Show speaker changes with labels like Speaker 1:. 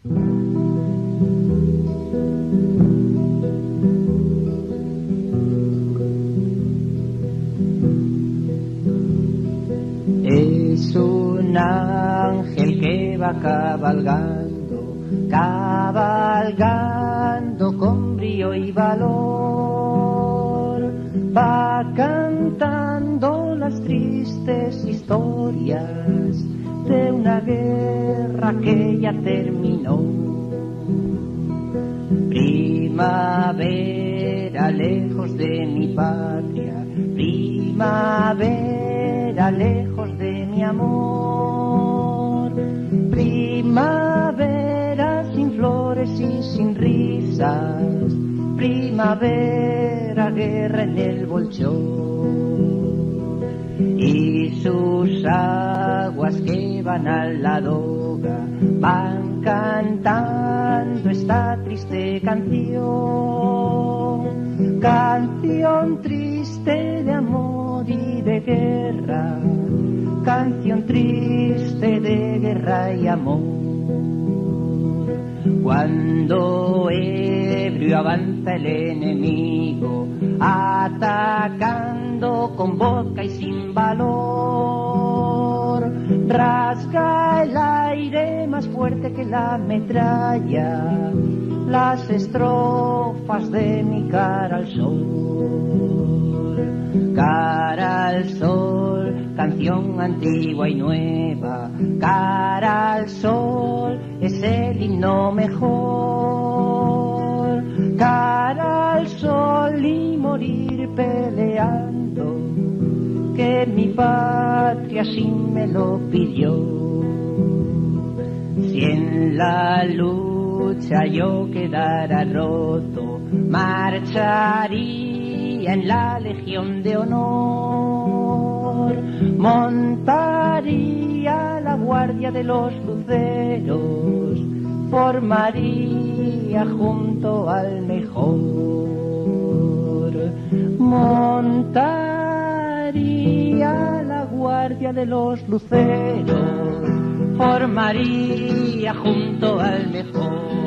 Speaker 1: Es un ángel que va cabalgando, cabalgando con brío y valor, va cantando las tristes historias de una guerra que ya terminó. Primavera lejos de mi patria, primavera lejos de mi amor, primavera sin flores y sin risas, primavera guerra en el Bolchón, y sus aguas que van a la Doga van cantando esta triste canción, canción triste de amor y de guerra, canción triste de guerra y amor. Cuando ebrio avanza el enemigo, atacando con vodka y sin valor, rasga el aire más fuerte que la metralla, las estrofas de mi cara al sol. Cara al sol, canción antigua y nueva, cara al sol, es el himno mejor. Cara al sol y morir peleando, que mi patria así me lo pidió. Si en la lucha yo quedara roto, marcharía en la Legión de Honor, montaría la guardia de los luceros, formaría junto al mejor, montaría la guardia de los luceros, formaría junto al mejor.